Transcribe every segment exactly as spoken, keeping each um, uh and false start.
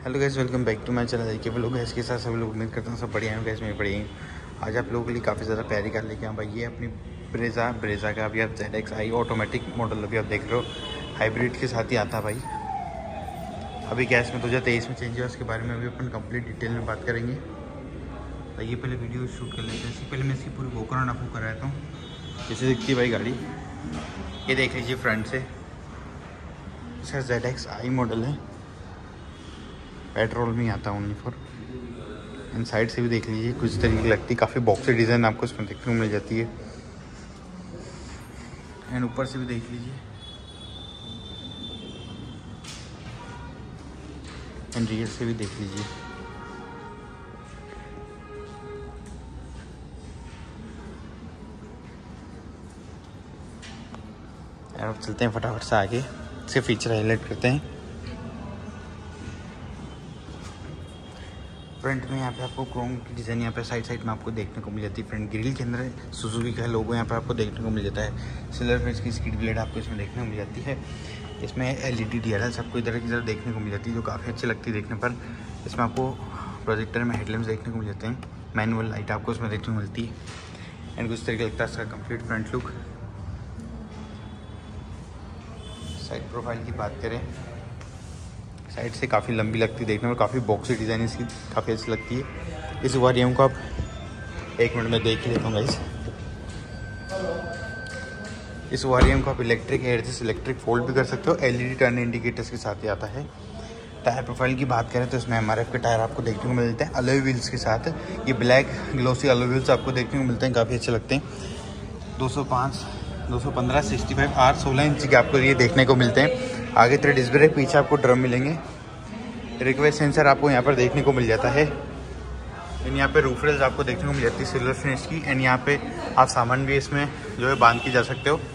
Hello guys, welcome back to my channel. के लोग gas के साथ सभी लोग उम्मीद करता हूँ सब बढ़िया हैं। गैस मैं बढ़िया हूँ। आज आप लोगों के लिए काफ़ी ज़्यादा प्यारी कार लेके आऊँ भाई। ये अपनी ब्रेजा ब्रेजा का अभी आप Z X I automatic model अभी आप देख रहे हो, हाइब्रिड के साथ ही आता भाई। अभी गैस में दो हज़ार तेईस में चेंज हुआ, उसके बारे में अभी अपन कंप्लीट डिटेल में बात करेंगे। तो ये पहले वीडियो शूट कर लेते हैं। इससे पहले मैं इसकी पूरी बैकग्राउंड आपको कराता हूँ। जैसे दिखती है भाई गाड़ी, ये देख लीजिए फ्रंट से। इसका जेड एक्स आई मॉडल है, पेट्रोल में आता है ओनली फॉर। एंड साइड से भी देख लीजिए कुछ तरीके की लगती है, काफ़ी बॉक्सी डिज़ाइन आपको इसमें देखने को मिल जाती है। एंड ऊपर से भी देख लीजिए, एंड रियर से भी देख लीजिए। अब चलते हैं फटाफट से आगे, इसके फीचर हाईलाइट करते हैं। फ्रंट में यहाँ पे आपको क्रोम की डिज़ाइन यहाँ पे साइड साइड में आपको देखने को मिल जाती है। फ्रंट ग्रिल के अंदर सुजुकी का लोगो यहाँ पे आपको देखने को मिल जाता है। सिल्वर फेस की स्किड ब्लेड आपको इसमें देखने को मिल जाती है। इसमें एलईडी डीआरएल्स आपको इधर की तरफ देखने को मिल जाती है, जो काफ़ी अच्छी लगती है देखने पर। इसमें आपको प्रोजेक्टर में हेडलैम्प्स देखने को मिल जाते हैं, मैनुअल लाइट आपको इसमें देखने को मिलती है। एंड कुछ तरीके लगता है इसका complete front look. Side profile की बात करें, साइड से काफ़ी लंबी लगती है देखने में, काफ़ी बॉक्सी डिज़ाइन इसकी काफ़ी अच्छी लगती है। इस वारियम को आप एक मिनट में देख ही लेता हूँ गाइस। इस वारियम को आप इलेक्ट्रिक एडजस्ट इलेक्ट्रिक फोल्ड भी कर सकते हो, एलईडी टर्न इंडिकेटर्स के साथ ही आता है। टायर प्रोफाइल की बात करें तो इसमें एमआरएफ के टायर आपको देखने को मिलते हैं अलॉय व्हील्स के साथ। ये ब्लैक ग्लोसी अलॉय व्हील्स आपको देखने को मिलते हैं, काफ़ी अच्छे लगते हैं। दो सौ पाँच दो सौ पंद्रह सिक्सटी फाइव आर सोलह इंच के आपको ये देखने को मिलते हैं। आगे थ्री डिस्क ब्रेक, पीछे आपको ड्रम मिलेंगे। रिक्वेस्ट सेंसर आपको यहाँ पर देखने को मिल जाता है। एंड यहाँ पे रूफ रेल्स आपको देखने को मिल जाती है सिल्वर फिनिश की। एंड यहाँ पे आप सामान भी इसमें जो है बांध के जा सकते हो।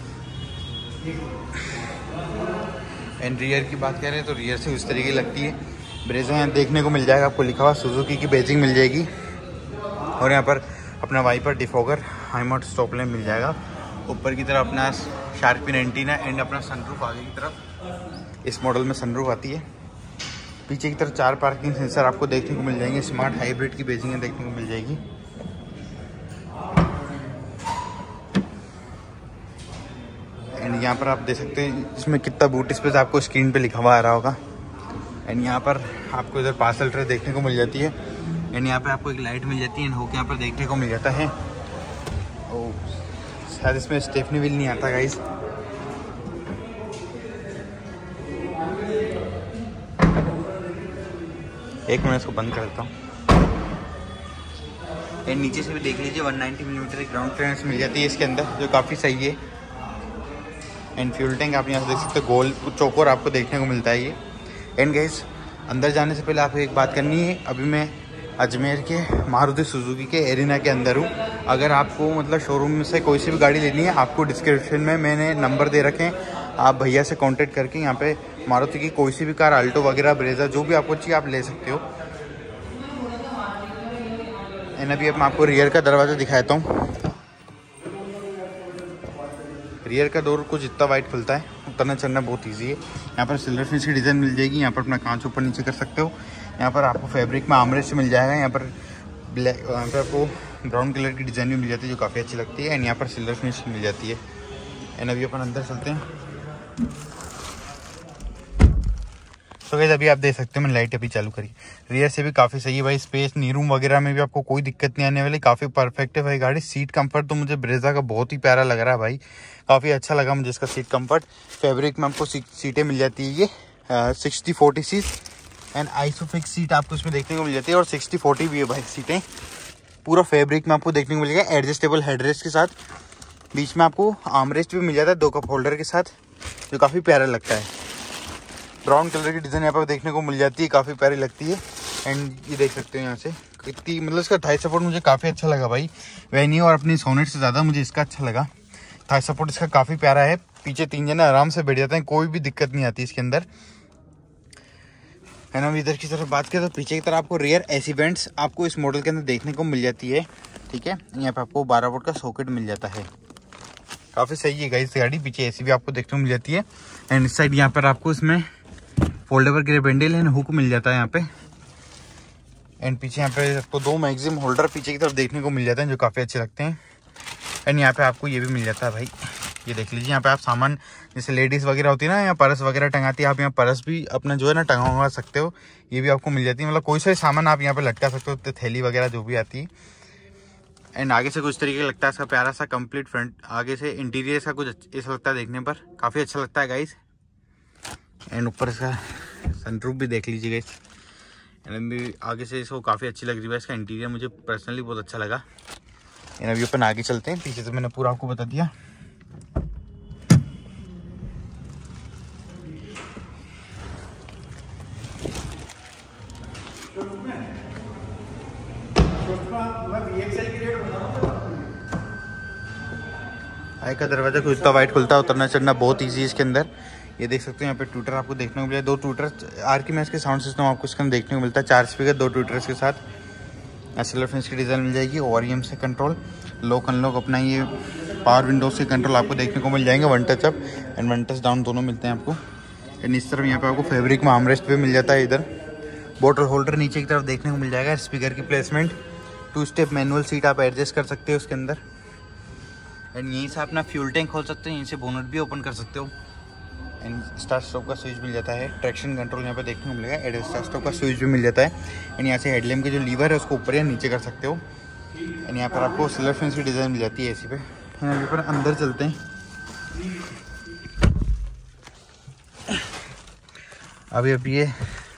एंड रियर की बात करें तो रियर से उस तरीके की लगती है। ब्रेजा यहाँ देखने को मिल जाएगा, आपको लिखा हुआ सुजुकी की बेजिंग मिल जाएगी। और यहाँ पर अपना wiper defogger high mount stop lamp मिल जाएगा। ऊपर की तरफ अपना शार्पिन एंटीना एंड अपना सनरूफ आगे की तरफ, इस मॉडल में सनरूफ आती है। पीछे की तरफ चार पार्किंग सेंसर आपको देखने को मिल जाएंगे। स्मार्ट हाइब्रिड की बेजिंग देखने को मिल जाएगी। एंड यहाँ पर आप देख सकते हैं इसमें कितना बूट स्पेस आपको स्क्रीन पे लिखा हुआ आ रहा होगा। एंड यहाँ पर आपको इधर पार्सल ट्रे देखने को मिल जाती है। एंड यहाँ पे आपको एक लाइट मिल जाती है। एंड हुक यहाँ पर देखने को मिल जाता है। ओ शायद इसमें स्टेफनी व्हील नहीं आता गाइस। एक मिनट इसको बंद कर देता हूँ। एंड नीचे से भी देख लीजिए एक सौ नब्बे मिलीमीटर ग्राउंड क्लियरेंस मिल जाती है इसके अंदर, जो काफ़ी सही है। एंड फ्यूल टैंक आप यहाँ से देख सकते हो, गोल चौकोर आपको देखने को मिलता है ये। एंड गाइस अंदर जाने से पहले आपको एक बात करनी है, अभी मैं अजमेर के मारुति सुजुकी के एरिना के अंदर हूँ। अगर आपको मतलब शोरूम में से कोई सी भी गाड़ी लेनी है, आपको डिस्क्रिप्शन में मैंने नंबर दे रखे हैं, आप भैया से कांटेक्ट करके यहाँ पे मारुति की कोई सी भी कार, अल्टो वगैरह, ब्रेजा, जो भी आपको चाहिए आप ले सकते हो। एंड अभी अब मैं आपको रियर का दरवाज़ा दिखाता हूँ। रियर का डोर कुछ इतना वाइड खुलता है, उतरना चढ़ना बहुत ईजी है। यहाँ पर सिल्वर फिनिश की डिज़ाइन मिल जाएगी। यहाँ पर अपना कांच ऊपर नीचे कर सकते हो। यहाँ पर आपको फैब्रिक में आर्मरेस्ट मिल जाएगा। यहाँ पर ब्लैक, यहाँ पर आपको ब्राउन कलर की डिज़ाइन भी मिल जाती है, जो काफ़ी अच्छी लगती है। एंड यहाँ पर सिल्वर फिनिश मिल जाती है। एंड अभी अपन अंदर चलते हैं। तो गाइस अभी आप देख सकते हो, मैंने लाइट अभी चालू करी। रियर से भी काफ़ी सही है भाई। स्पेस नी रूम वगैरह में भी आपको कोई दिक्कत नहीं आने वाली, काफ़ी परफेक्ट है भाई गाड़ी। सीट कंफर्ट तो मुझे ब्रेजा का बहुत ही प्यारा लग रहा है भाई, काफ़ी अच्छा लगा मुझे इसका सीट कंफर्ट। फैब्रिक में आपको सीटें मिल जाती है, ये sixty forty seat. And ISOFIX seat आपको इसमें देखने को मिल जाती है, और सिक्सटी फोर्टी भी है भाई सीटें। पूरा फैब्रिक में आपको देखने को मिलेगा, एडजस्टेबल हेडरेस्ट के साथ। बीच में आपको आर्मरेस्ट भी मिल जाता है दो कप होल्डर के साथ, जो काफ़ी प्यारा लगता है। ब्राउन कलर की डिज़ाइन यहाँ पर देखने को मिल जाती है, काफ़ी प्यारी लगती है। एंड ये देख सकते हो यहाँ से कितनी, मतलब इसका थाई सपोर्ट मुझे काफ़ी अच्छा लगा भाई। वैनी और अपनी सोनेट से ज़्यादा मुझे इसका अच्छा लगा। थाई सपोर्ट इसका काफ़ी प्यारा है। पीछे तीन जने आराम से बैठ जाते हैं, कोई भी दिक्कत नहीं आती इसके अंदर। है ना। इधर की तरफ बात करें तो पीछे की तरफ आपको रियर एसी वेंट्स आपको इस मॉडल के अंदर देखने को मिल जाती है। ठीक है, यहाँ पे आपको बारह वोल्ट का सॉकेट मिल जाता है, काफ़ी सही है गाइस गाड़ी। पीछे एसी भी आपको देखने को मिल जाती है। एंड इस साइड यहाँ पर आपको इसमें foldable grab handle and hook मिल जाता है यहाँ पे। एंड पीछे यहाँ पे आपको दो मैगजीन होल्डर पीछे की तरफ देखने को मिल जाते हैं जो काफ़ी अच्छे लगते हैं। एंड यहाँ पे आपको ये भी मिल जाता है भाई, ये देख लीजिए। यहाँ पे आप सामान जैसे लेडीज़ वगैरह होती है ना, या पर्स वगैरह टंगाती है, आप यहाँ पर्स भी अपना जो है ना टंगा सकते हो, ये भी आपको मिल जाती है। मतलब कोई सा सामान आप यहाँ पे लटका सकते हो, तो थैली वगैरह जो भी आती है। एंड आगे से कुछ तरीके का लगता है इसका प्यारा सा कंप्लीट फ्रंट, आगे से इंटीरियर सा कुछ ऐसा लगता है देखने पर, काफ़ी अच्छा लगता है गाइस। एंड ऊपर इसका सनरूफ भी देख लीजिए गाइस, एंड भी आगे से इसको काफ़ी अच्छी लग रही है। इसका इंटीरियर मुझे पर्सनली बहुत अच्छा लगा। एंड अभी अपन आगे चलते हैं, पीछे से मैंने पूरा आपको बता दिया। आगे का दरवाजा खुलता वाइट खुलता है, उतरना चढ़ना बहुत ईजी है इसके अंदर। ये देख सकते हो यहाँ पे ट्विटर आपको देखने को मिला, दो ट्विटर आर की मैच के साउंड सिस्टम आपको इसके अंदर देखने को मिलता है, चार स्पीकर दो ट्विटर्स के साथ। एसएलआर फिनिश की डिज़ाइन मिल जाएगी, ओआरईएम से कंट्रोल, लॉक अनलॉक अपना ये पावर विंडोज से कंट्रोल आपको देखने को मिल जाएंगे। One touch up and one touch down दोनों मिलते हैं आपको। एंड इस तरफ यहाँ पे आपको फैब्रिक में आर्मरेस्ट भी मिल जाता है। इधर बोतल होल्डर नीचे की तरफ देखने को मिल जाएगा, स्पीकर की placement, two step manual seat आप एडजस्ट कर सकते हो उसके अंदर। एंड यहीं से अपना फ्यूल टैंक खोल सकते हो, यहीं से बोनट भी ओपन कर सकते हो। एंड स्टार्ट स्टॉप का स्विच मिल जाता है, ट्रैक्शन कंट्रोल यहाँ पे देखने को मिलेगा, एड स्टार्ट स्टॉप का स्विच भी मिल जाता है। एंड यहाँ से हेडलैम्प के जो लीवर है उसको ऊपर या नीचे कर सकते हो। एंड यहाँ पर आपको सिल्वर फिनिश की डिज़ाइन मिल जाती है एसी पे। एंड अभी पर अंदर चलते हैं, अभी अभी ये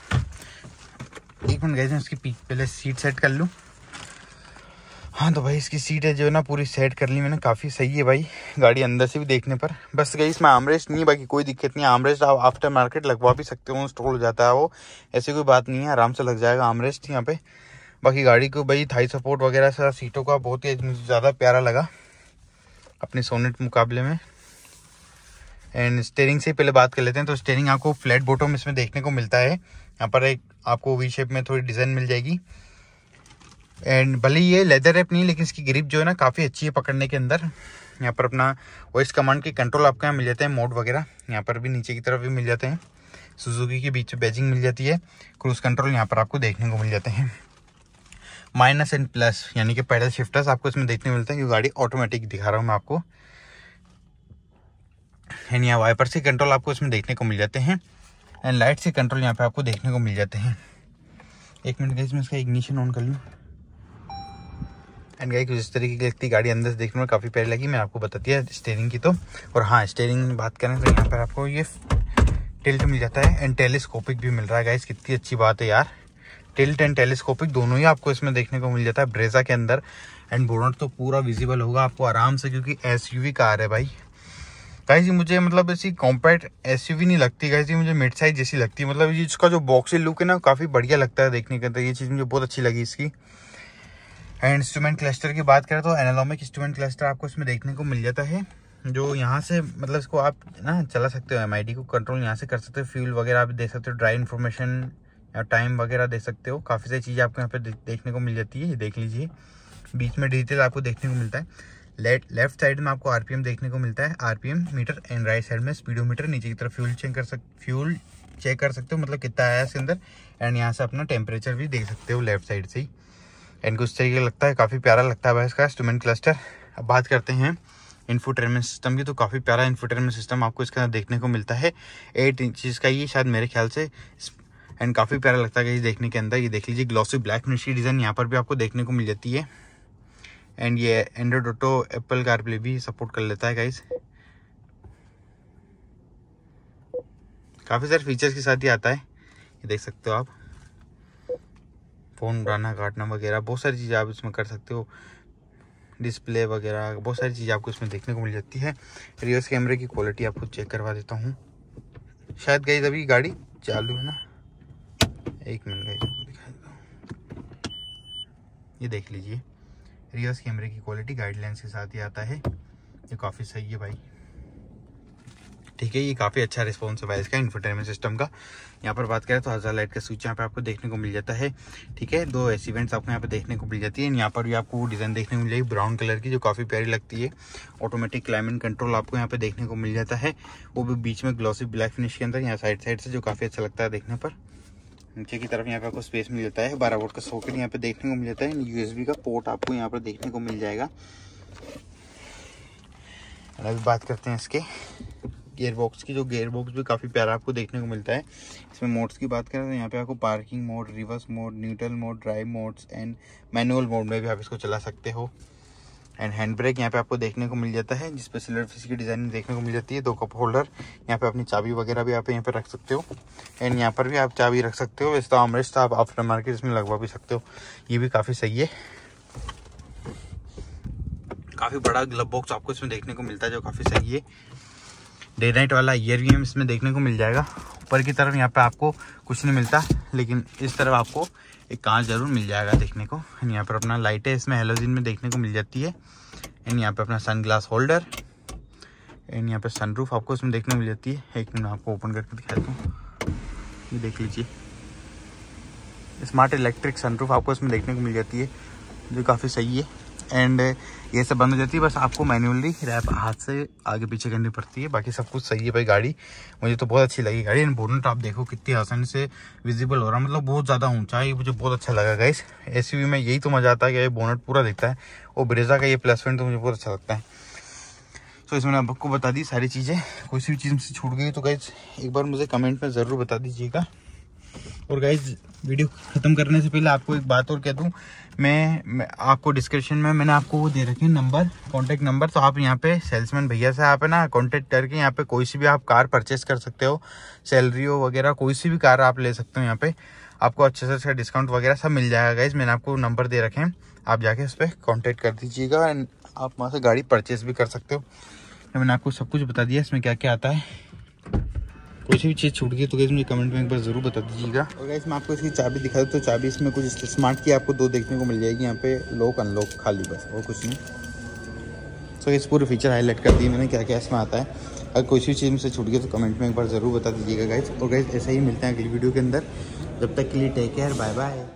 एक मिनट गए थे, इसकी पहले सीट सेट कर लूँ। हाँ तो भाई इसकी सीट है जो है ना पूरी सेट कर ली मैंने, काफ़ी सही है भाई गाड़ी अंदर से भी देखने पर। बस गई इसमें आर्मरेस्ट नहीं है, बाकी कोई दिक्कत नहीं है। आर्मरेस्ट आप आफ्टर मार्केट लगवा भी सकते हो, इंस्टॉल हो जाता है वो, ऐसी कोई बात नहीं है, आराम से लग जाएगा आर्मरेस्ट यहाँ पे। बाकी गाड़ी को भाई थाई सपोर्ट वगैरह सा सीटों का बहुत ही ज़्यादा प्यारा लगा अपने सोनेट मुकाबले में। एंड स्टेयरिंग से पहले बात कर लेते हैं, तो स्टेयरिंग आपको फ्लैट बॉटम इसमें देखने को मिलता है। यहाँ पर एक आपको वी शेप में थोड़ी डिज़ाइन मिल जाएगी। एंड भले ये लेदर रैप नहीं, लेकिन इसकी ग्रिप जो है ना काफ़ी अच्छी है पकड़ने के अंदर। यहाँ पर अपना वॉइस कमांड के कंट्रोल आपको यहाँ मिल जाते हैं, मोड वगैरह यहाँ पर भी नीचे की तरफ भी मिल जाते हैं। सुजुकी के बीच में बैजिंग मिल जाती है, क्रूज कंट्रोल यहाँ पर आपको देखने को मिल जाते हैं। माइनस एंड प्लस यानी कि पैडल शिफ्टर्स आपको इसमें देखने को मिलते हैं, क्योंकि गाड़ी ऑटोमेटिक दिखा रहा हूँ मैं आपको। एंड यहाँ वाइपर से कंट्रोल आपको इसमें देखने को मिल जाते हैं। एंड लाइट से कंट्रोल यहाँ पे आपको देखने को मिल जाते हैं। एक मिनट गाइस मैं इसका इग्निशन ऑन कर लूँ। एंड गाइस जिस तरीके की लगती गाड़ी अंदर से देखने में काफ़ी प्यारी लगी, मैं आपको बता दिया स्टेयरिंग की तो। और हाँ स्टेयरिंग की बात करें तो यहाँ पर आपको ये टिल्ट मिल जाता है एंड टेलीस्कोपिक भी मिल रहा है गाइस, कितनी अच्छी बात है यार। टिल्ट एंड टेलीस्कोपिक दोनों ही आपको इसमें देखने को मिल जाता है ब्रेजा के अंदर। एंड बोनट तो पूरा विजिबल होगा आपको आराम से, क्योंकि एसयूवी कार है भाई। गाइस मुझे मतलब ऐसी कॉम्पैक्ट एसयूवी नहीं लगती गाइस, मुझे मिड साइज जैसी लगती है। मतलब ये इसका जो बॉक्सी लुक है ना काफ़ी बढ़िया लगता है देखने के अंदर, ये चीज़ मुझे बहुत अच्छी लगी इसकी। एंड इंस्ट्रूमेंट क्लस्टर की बात करें तो एनालॉमिक इंस्ट्रूमेंट क्लस्टर आपको इसमें देखने को मिल जाता है, जो यहाँ से मतलब इसको आप ना चला सकते हो, एमआईडी को कंट्रोल यहाँ से कर सकते हो, फ्यूल वगैरह आप दे सकते हो, ड्राइव इन्फॉर्मेशन या टाइम वगैरह दे सकते हो। काफ़ी सारी चीज़ें आपको यहाँ पे देखने को मिल जाती है, ये देख लीजिए। बीच में डिजिटल आपको देखने को मिलता है। लेफ्ट लेफ्ट साइड में आपको आरपीएम देखने को मिलता है, RPM meter. And right side में स्पीडोमीटर, नीचे की तरफ फ्यूल चेक कर सक फ्यूल चेक कर सकते हो, मतलब कितना आया इसके अंदर। एंड यहाँ से अपना टेम्परेचर भी देख सकते हो लेफ्ट साइड से ही। एंड कुछ तरीके का लगता है, काफ़ी प्यारा लगता है भाई इसका इंस्ट्रूमेंट क्लस्टर। अब बात करते हैं इन्फोटेनमेंट सिस्टम की, तो काफ़ी प्यारा इन्फोटेनमेंट सिस्टम आपको इसके अंदर देखने को मिलता है। एट इंचज़ का ये शायद मेरे ख्याल से, एंड काफ़ी प्यारा लगता है ये देखने के अंदर। ये देख लीजिए ग्लॉसी ब्लैक फिनिश की डिज़ाइन यहाँ पर भी आपको देखने को मिल जाती है। एंड ये एंड्रॉइड ऑटो एप्पल कारप्ले भी सपोर्ट कर लेता है गाइस। काफ़ी सारे फीचर्स के साथ ही आता है, ये देख सकते हो आप। फ़ोन उड़ाना काटना वगैरह बहुत सारी चीज़ें आप इसमें कर सकते हो, डिस्प्ले वगैरह बहुत सारी चीज़ें आपको इसमें देखने को मिल जाती है। रिवर्स कैमरे की क्वालिटी आपको चेक करवा देता हूँ। शायद गाइस अभी गाड़ी चालू है ना, एक मिनट गाइस दिखा देता हूँ। ये देख लीजिए रिवर्स कैमरे की क्वालिटी गाइडलाइंस के साथ ही आता है, ये काफ़ी सही है भाई। ठीक है, ये काफ़ी अच्छा रिस्पॉन्स है इसका इंफोटेनमेंट सिस्टम का। यहाँ पर बात करें तो हज़ार लाइट का स्विच यहाँ पे आपको देखने को मिल जाता है। ठीक है, दो एसी वेंट्स आपको यहाँ पे देखने को मिल जाती है। यहाँ पर भी आपको वो डिज़ाइन देखने को मिल जाएगी ब्राउन कलर की, जो काफ़ी प्यारी लगती है। ऑटोमेटिक क्लाइमेट कंट्रोल आपको यहाँ पे देखने को मिल जाता है, वो भी बीच में ग्लॉसी ब्लैक फिनिश के अंदर, यहाँ साइड साइड से, जो काफ़ी अच्छा लगता है देखने पर। नीचे की तरफ यहाँ पे आपको स्पेस मिल जाता है, बारह वोल्ट का सॉकेट यहाँ पे देखने को मिल जाता है, यूएसबी का पोर्ट आपको यहाँ पर देखने को मिल जाएगा। अभी बात करते हैं इसके गियर बॉक्स की। जो गियर बॉक्स भी काफ़ी प्यारा आपको देखने को मिलता है। इसमें मोड्स की बात करें तो यहाँ पे आपको parking mode, reverse mode, neutral mode, drive modes and manual mode में भी आप इसको चला सकते हो। एंड हैंड ब्रेक यहाँ पे आपको देखने को मिल जाता है, जिस पर सिल्वर फिश की डिजाइनिंग देखने को मिल जाती है। दो कप होल्डर, यहाँ पे अपनी चाबी वगैरह भी आप यहाँ पे रख सकते हो। एंड यहाँ पर भी आप चाबी रख सकते हो। वैसे तो आर्मरेस्ट आप आफ्टर मार्केट इसमें लगवा भी सकते हो, ये भी काफ़ी सही है। काफ़ी बड़ा ग्लव बॉक्स आपको इसमें देखने को मिलता है, जो काफ़ी सही है। डे नाइट वाला ईयर भी इसमें देखने को मिल जाएगा। ऊपर की तरफ यहाँ पे आपको कुछ नहीं मिलता, लेकिन इस तरफ आपको एक कांच जरूर मिल जाएगा देखने को। एंड यहाँ पर अपना लाइट है इसमें हेलोजन में देखने को मिल जाती है। एंड यहाँ पे अपना सन ग्लास होल्डर। एंड यहाँ पे सनरूफ आपको इसमें देखने को मिल जाती है। एक मिनट आपको ओपन करके दिखाता हूँ, ये देख लीजिए। स्मार्ट इलेक्ट्रिक सनरूफ आपको इसमें देखने को मिल जाती है, जो काफ़ी सही है। एंड ये सब बंद हो जाती है, बस आपको मैन्युअली रैप हाथ से आगे पीछे करनी पड़ती है। बाकी सब कुछ सही है भाई गाड़ी, मुझे तो बहुत अच्छी लगी गाड़ी। एंड बोनट आप देखो कितनी आसानी से विजिबल हो रहा है, मतलब बहुत ज़्यादा ऊंचाई, मुझे बहुत अच्छा लगा गाइस। एसयूवी में यही तो मजा आता है कि ये बोनट पूरा दिखता है, और ब्रेजा का ये प्लस पॉइंट तो मुझे बहुत अच्छा लगता है। तो इसमें आपको बता दी सारी चीज़ें। कोई सी भी चीज़ मुझसे छूट गई तो गाइस एक बार मुझे कमेंट में ज़रूर बता दीजिएगा। और गाइज वीडियो ख़त्म करने से पहले आपको एक बात और कह दूं, मैं, मैं आपको डिस्क्रिप्शन में मैंने आपको वो दे रखे हैं नंबर, कॉन्टैक्ट नंबर। तो आप यहाँ पे सेल्समैन भैया से आप है ना कॉन्टैक्ट करके यहाँ पे कोई सी भी आप कार परचेस कर सकते हो। सैलरियो वगैरह कोई सी भी कार आप ले सकते हो, यहाँ पे आपको अच्छे से अच्छा डिस्काउंट वगैरह सब मिल जाएगा गाइज। मैंने आपको नंबर दे रखे हैं, आप जाके उस पर कॉन्टैक्ट कर दीजिएगा एंड आप वहाँ से गाड़ी परचेस भी कर सकते हो। मैंने आपको सब कुछ बता दिया इसमें क्या क्या आता है। कोई सी भी चीज़ छूट गई तो गाइस मुझे कमेंट में एक बार ज़रूर बता दीजिएगा। और गाइस मैं आपको इसकी चाबी दिखा दूँ तो चाबी इसमें कुछ स्मार्ट की आपको दो देखने को मिल जाएगी, यहाँ पे लॉक अनलॉक खाली, बस और कुछ नहीं। तो इस पूरे फीचर हाईलाइट कर दिए मैंने क्या क्या इसमें आता है। अगर कोई सी चीज़ मुझसे छूट गई तो कमेंट में एक बार ज़रूर बता दीजिएगा गाइस। और गाइस ऐसा ही मिलते हैं अगली वीडियो के अंदर, जब तक के लिए टेक केयर, बाय बाय।